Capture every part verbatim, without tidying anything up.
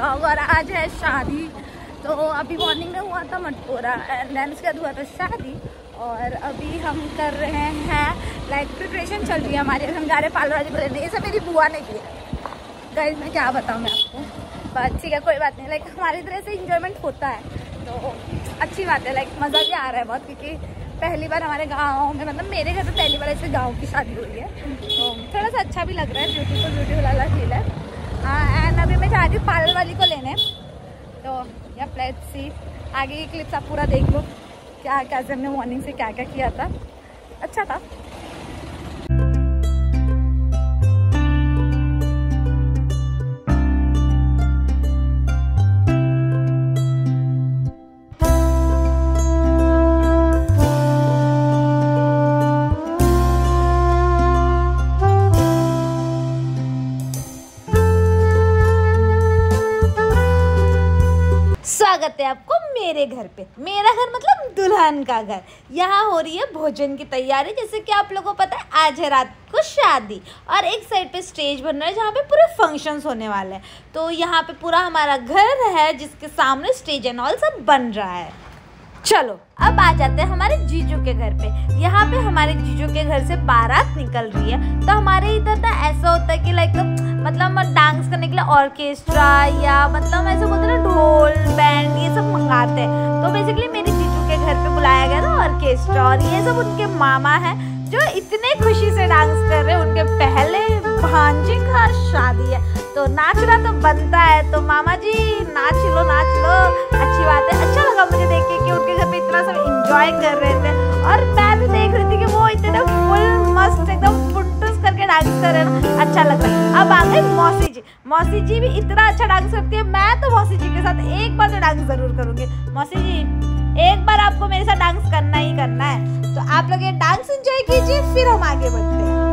Vlog. और आज है शादी, तो अभी मॉर्निंग में हुआ था मटकोरा एंड देन उसके बाद हुआ था शादी। और अभी हम कर रहे हैं लाइक प्रिपरेशन चल रही है हमारी। हम जा रहे हैं पार्लर वाली को लेने। ये सब मेरी बुआ ने की है गाइस, मैं क्या बताऊँ मैं आपको, बट ठीक है कोई बात नहीं। लाइक हमारी तरह से इंजॉयमेंट होता है तो अच्छी बात है। लाइक मज़ा भी आ रहा है बहुत, क्योंकि पहली बार हमारे गाँव में, मतलब मेरे घर पे पहली बार ऐसे गाँव की शादी हुई है, तो थोड़ा सा अच्छा भी लग रहा है। ब्यूटीफुल ब्यूटीफुल वाला फील है। एंड अभी मैं जा रही हूँ पार्लर वाली को लेने, तो या लेट्स सी आगे की क्लिप्स आप पूरा देख लो क्या कैसे हमने मॉर्निंग से क्या क्या किया था। अच्छा था। स्वागत है आपको मेरे घर पे। मेरा घर मतलब दुल्हन का घर। यहाँ हो रही है भोजन की तैयारी। जैसे कि आप लोगों को पता है आज है रात को शादी और एक साइड पे स्टेज बन रहा है जहाँ पे पूरे फंक्शंस होने वाले हैं। तो यहाँ पे पूरा हमारा घर है जिसके सामने स्टेज एंड ऑल सब बन रहा है। चलो अब आ जाते हैं हमारे जीजू के घर पे। यहाँ पे हमारे जीजू के घर से बारात निकल रही है। तो हमारे इधर ना ऐसा होता है कि लाइक मतलब डांस करने के लिए ऑर्केस्ट्रा या मतलब ऐसे बोलते हैं ना ढोल बैंड ये सब मंगाते हैं। तो बेसिकली मेरे जीजू के घर पे बुलाया गया था ऑर्केस्ट्रा, और ये सब उनके मामा हैं जो इतने खुशी से डांस कर रहे हैं। उनके पहले भांजे का शादी है तो नाचना तो बनता है। तो मामा जी नाच लो नाच लो, अच्छी बात है। अच्छा लगा मुझे देख के कि उनके घर पे इतना सब एंजॉय कर रहे थे, और मैं भी देख रही थी कि वो इतने फुल मस्त एकदम फुटूस करके डांस कर रहे हैं। अच्छा लग रहा है। अब आ गई मौसी जी। मौसी जी भी इतना अच्छा डांस करती है। मैं तो मौसी जी के साथ एक बार तो डांस जरूर करूंगी। मौसी जी एक बार आपको मेरे साथ डांस करना ही करना है। तो आप लोग ये डांस एंजॉय कीजिए, फिर हम आगे बढ़ते हैं।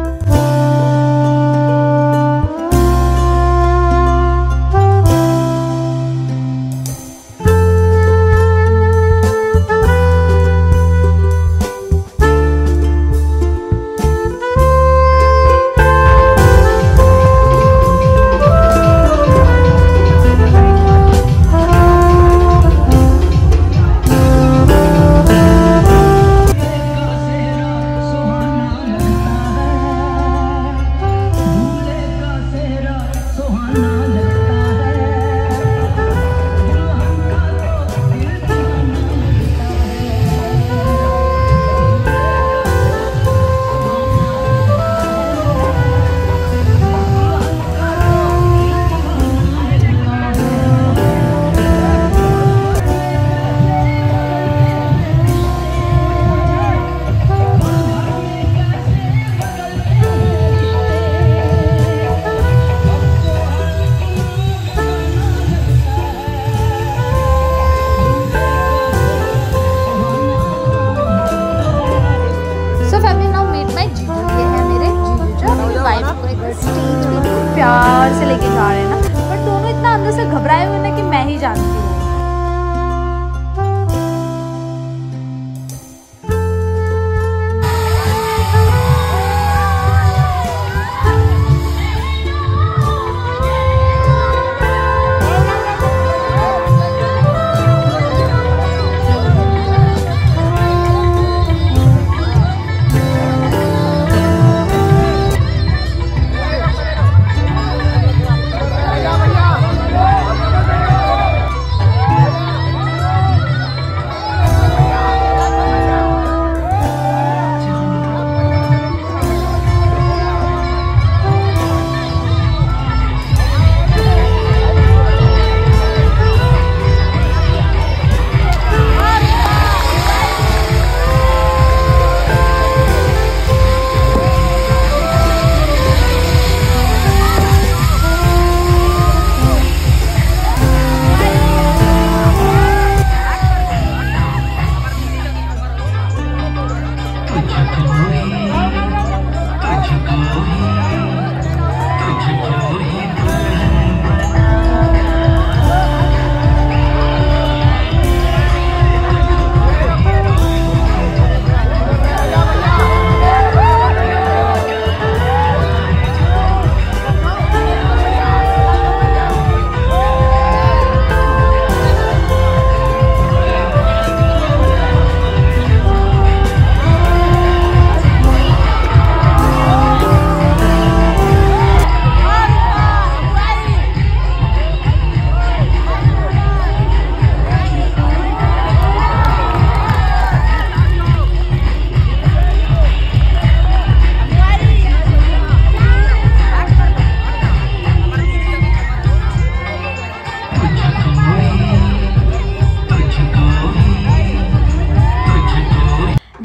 प्यार से लेके जा रहे हैं ना, बट दोनों इतना अंदर से घबराए हुए ना कि मैं ही जानती हूँ।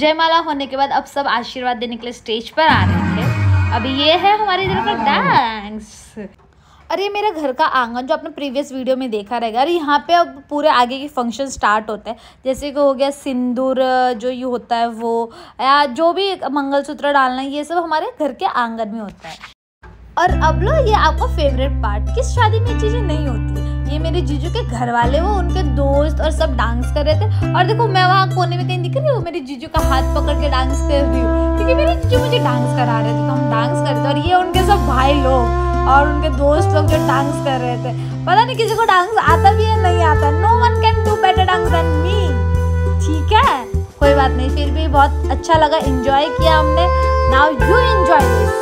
जयमाला होने के बाद अब सब आशीर्वाद देने के लिए स्टेज पर आ रहे थे। अभी ये है हमारे इधर का डांस। अरे मेरा घर का आंगन जो आपने प्रीवियस वीडियो में देखा रहेगा, अरे यहाँ पे अब पूरे आगे के फंक्शन स्टार्ट होते हैं। जैसे कि हो गया सिंदूर जो ये होता है वो, या जो भी मंगलसूत्र डालना, ये सब हमारे घर के आंगन में होता है। और अब लो ये आपका फेवरेट पार्ट, किस शादी में चीज़ें नहीं होती। ये मेरे जीजू के घर वाले, वो उनके दोस्त और सब डांस कर रहे थे। और देखो मैं वहाँ कोने में कहीं दिख रही हूँ, मेरे जीजू का हाथ पकड़ के डांस कर रही हूँ, क्योंकि मेरे जीजू मुझे डांस करा रहे थे तो हम डांस करते। और ये उनके सब भाई लोग और उनके दोस्त लोग जो डांस कर रहे थे। पता नहीं किसी को डांस आता भी है नहीं आता। No one can do better dance than me. ठीक है, कोई बात नहीं, फिर भी बहुत अच्छा लगा, एंजॉय किया हमने। Now you enjoy this.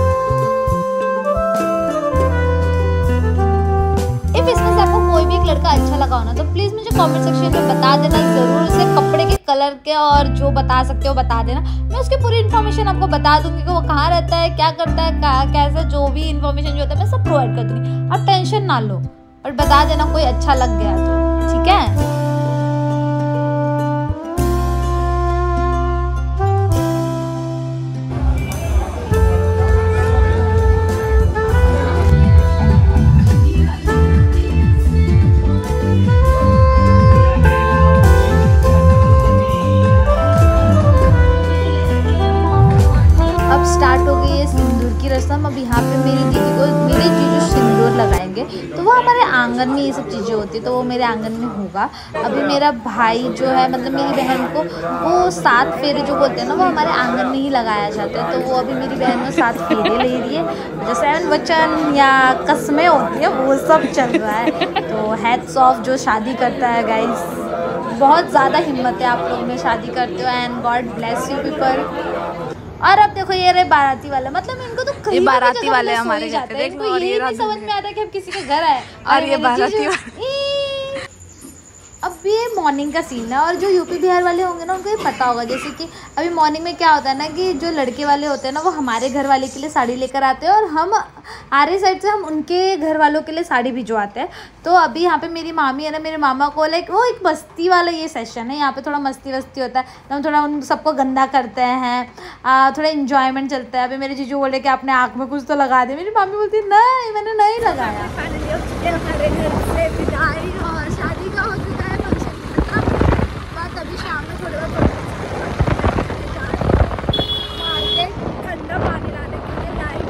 If इसमें से आपको कोई भी एक लड़का अच्छा लगा हो ना, तो प्लीज मुझे कमेंट सेक्शन में बता देना जरूर। उसे कपड़े के कलर के और जो बता सकते हो बता देना, मैं उसकी पूरी इन्फॉर्मेशन आपको बता दूंगी कि वो कहाँ रहता है, क्या करता है, कैसा, जो भी इन्फॉर्मेशन जो होता है मैं सब प्रोवाइड कर दूंगी। आप टेंशन ना लो, और बता देना कोई अच्छा लग गया तो, ठीक है। स्टार्ट हो गई है सिंदूर की रस्म। अब यहाँ पे मेरी दीदी को मेरे जीजू सिंदूर लगाएंगे, तो वो हमारे आंगन में ये सब चीज़ें होती है, तो वो मेरे आंगन में होगा। अभी मेरा भाई जो है, मतलब मेरी बहन को, वो सात फेरे जो बोलते हैं ना, वो हमारे आंगन में ही लगाया जाता है। तो वो अभी मेरी बहन में सात फेरे ले रही है, जो सेवन वचन या कस्में होती है वो सब चल रहा है। तो हैट्स ऑफ जो शादी करता है गाइस, बहुत ज़्यादा हिम्मत है आप लोग में, शादी करते हो, and god bless you people. और अब देखो ये रहे बाराती वाले, मतलब इनको तो कहीं भी बाराती वाले हमारे घर पे, इनको ये नहीं समझ में आता कि हम किसी के घर आए। और ये बाराती वाले, अब ये मॉर्निंग का सीन है। और जो यूपी बिहार वाले होंगे ना, उनको ये पता होगा। जैसे कि अभी मॉर्निंग में क्या होता है ना, कि जो लड़के वाले होते हैं ना, वो हमारे घर वाले के लिए साड़ी लेकर आते हैं, और हम आरे साइड से हम उनके घर वालों के लिए साड़ी भिजवाते हैं। तो अभी यहाँ पे मेरी मामी है ना, मेरे मामा को लाइक वो एक मस्ती वाला ये सेशन है, यहाँ पे थोड़ा मस्ती वस्ती होता है, तो हम थोड़ा उन सबको गंदा करते हैं, आ, थोड़ा इन्जॉयमेंट चलता है। अभी मेरे जीजू बोले कि आपने आँख में कुछ तो लगा दिया, मेरी मामी बोलती नहीं मैंने नहीं लगाया। शादी का हो चुका है फंक्शन, अभी शाम में थोड़ी बहुत ठंडा पानी लाने के लिए light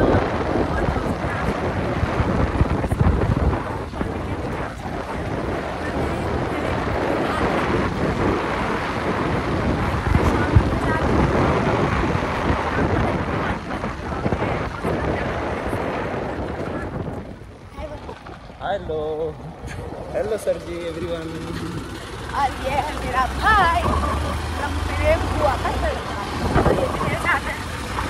hello hello sir ji everyone. और ये है मेरा भाई, मेरे बुआ का लड़का, और ये मेरे साथ है।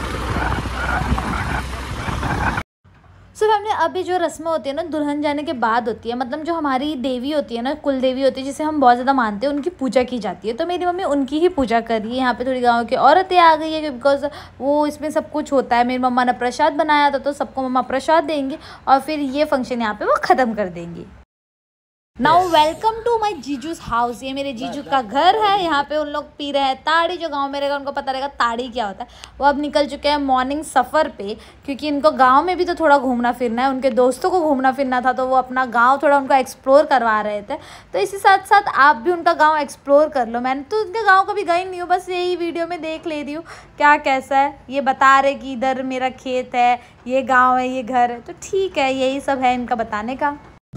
सो फैमिली, अभी जो रस्में होती है ना दुल्हन जाने के बाद होती है, मतलब जो हमारी देवी होती है ना, कुल देवी होती है, जिसे हम बहुत ज़्यादा मानते हैं, उनकी पूजा की जाती है। तो मेरी मम्मी उनकी ही पूजा कर रही है। यहाँ पे थोड़ी गाँव की औरतें आ गई है, बिकॉज वो इसमें सब कुछ होता है। मेरी मम्मा ने प्रसाद बनाया था, तो सबको मम्मा प्रसाद देंगी, और फिर ये फंक्शन यहाँ पे वो ख़त्म कर देंगी। नाउ वेलकम टू माई जीजूस हाउस। ये मेरे जीजू का घर है। यहाँ पे उन लोग पी रहे हैं ताड़ी। जो गांव में रहेगा उनको पता रहेगा ताड़ी क्या होता है। वो अब निकल चुके हैं मॉर्निंग सफ़र पे, क्योंकि इनको गांव में भी तो थोड़ा घूमना फिरना है, उनके दोस्तों को घूमना फिरना था, तो वो अपना गांव थोड़ा उनको एक्सप्लोर करवा रहे थे। तो इसी साथ साथ आप भी उनका गाँव एक्सप्लोर कर लो। मैंने तो उनके गाँव कभी गई नहीं हूँ, बस यही वीडियो में देख ले रही हूँ क्या कैसा है। ये बता रहे कि इधर मेरा खेत है, ये गाँव है, ये घर है, तो ठीक है, यही सब है इनका बताने का।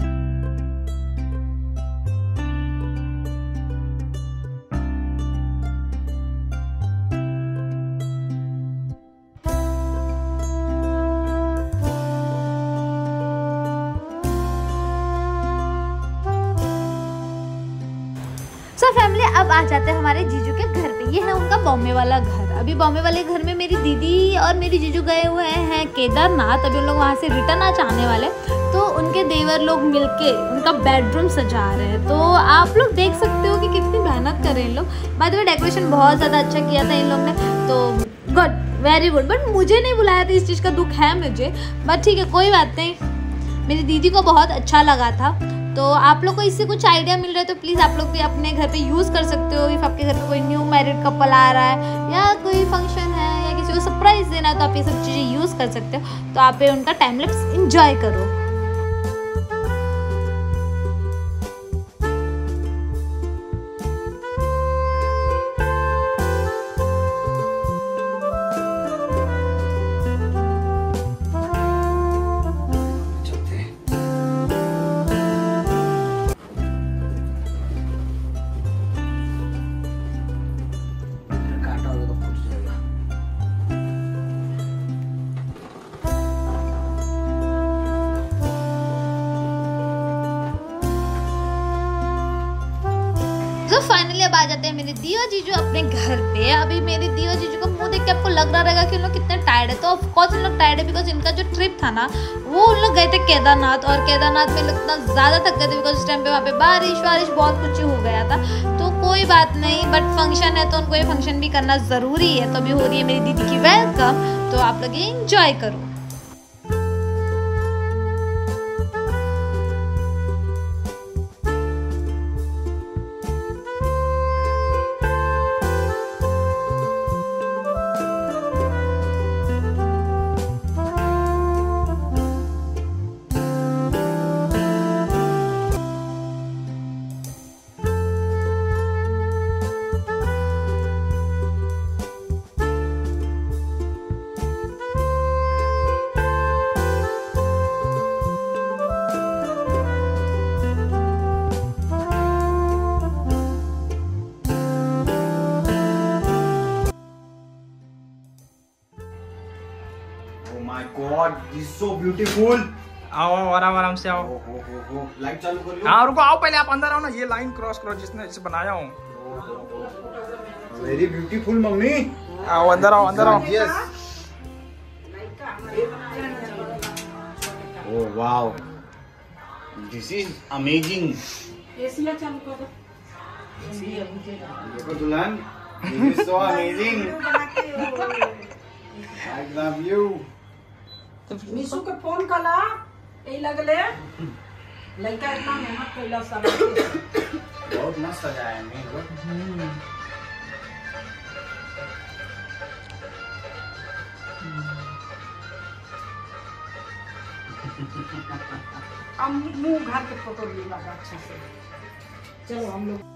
सो फैमिली, अब आ जाते हैं हमारे जीजू के घर पे। ये है उनका बॉम्बे वाला घर। अभी बॉम्बे वाले घर में मेरी दीदी और मेरी जीजू गए हुए हैं केदारनाथ। अभी उन लोग वहाँ से रिटर्न आ जाने वाले, तो उनके देवर लोग मिलके उनका बेडरूम सजा रहे हैं। तो आप लोग देख सकते हो कि कितनी मेहनत कर रहे हैं इन लोग। बाय द वे डेकोरेशन बहुत ज़्यादा अच्छा किया था इन लोग ने, तो गुड, वेरी गुड। बट मुझे नहीं बुलाया था, इस चीज़ का दुख है मुझे, बट ठीक है, कोई बात नहीं। मेरी दीदी को बहुत अच्छा लगा था। तो आप लोग को इससे कुछ आइडिया मिल रहा है तो प्लीज़ आप लोग भी अपने घर पे यूज़ कर सकते हो। इफ आपके घर पे कोई न्यू मैरिड कपल आ रहा है या कोई फंक्शन है या किसी को सरप्राइज़ देना है तो आप ये सब चीज़ें यूज़ कर सकते हो। तो आप उनका टाइम लैप्स इंजॉय करो। तो फाइनली अब आ जाते हैं मेरे दियो जीजू अपने घर पे। अभी मेरे दियो जीजू का मुंह देख के आपको लग रहा रहेगा कि उन लोग कितने टायर्ड है। तो ऑफ कोर्स उन लोग टायर्ड है बिकॉज इनका जो ट्रिप था ना वो उन लोग गए थे केदारनाथ, और केदारनाथ में लोग इतना ज़्यादा थक गए थे बिकॉज उस टाइम पे वहाँ पे बारिश वारिश बहुत कुछ हो गया था। तो कोई बात नहीं, बट फंक्शन है तो उनको ये फंक्शन भी करना ज़रूरी है। तो अभी हो रही है मेरी दीदी की वेलकम, तो आप लोग ये इंजॉय करो। Oh my God, this is so beautiful. आओ आओ आराम आराम से आओ। हो हो हो हो लाइट चालू कर लो। हाँ रुको, आओ पहले आप अंदर आओ ना। ये लाइन क्रॉस करो जिसने इसे बनाया हूँ। Very beautiful mummy. आओ अंदर आओ अंदर आओ। Yes. Oh wow, this is amazing. AC चालू कर दो। देखो दुल्हन, this is so amazing. I love you. Mishu के फोन कला ए लगले लड़का इतना मेहनत कइला सब बहुत मस्त सजाया है मेरे को। हम मुंह घर के फोटो भी लगा अच्छा से। चलो हम लोग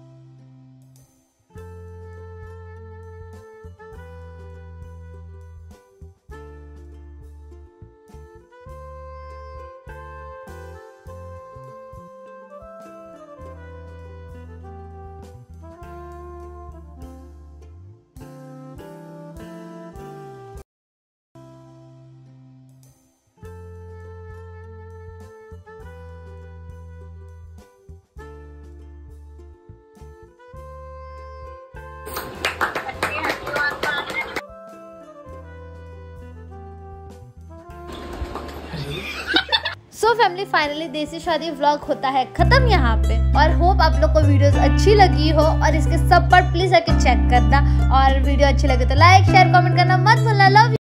सो फैमिली फाइनली देसी शादी व्लॉग होता है खत्म यहाँ पे। और होप आप लोग को वीडियोस अच्छी लगी हो और इसके सब पार्ट प्लीज आके चेक करना। और वीडियो अच्छी लगे तो लाइक शेयर कमेंट करना मत भूलना। लव